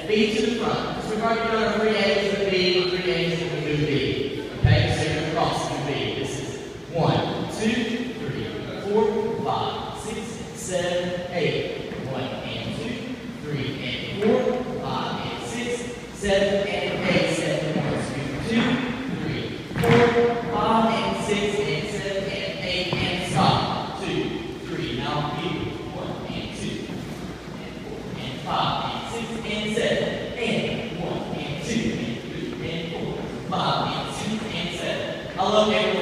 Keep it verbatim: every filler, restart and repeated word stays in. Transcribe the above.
feet to the front. Disregard you're doing a three A's with a B, or three A's with a new B. Okay, so you're going to cross the B. This is one, two, three, four, five, six, seven, eight. One and two, three and four, five and six, seven and eight. Seven, one, two, three, four, five and six and seven and eight and stop. Two, three. Now here. One and two, and four and five and six and seven and one and two and three and four, five and six and seven. I love everyone.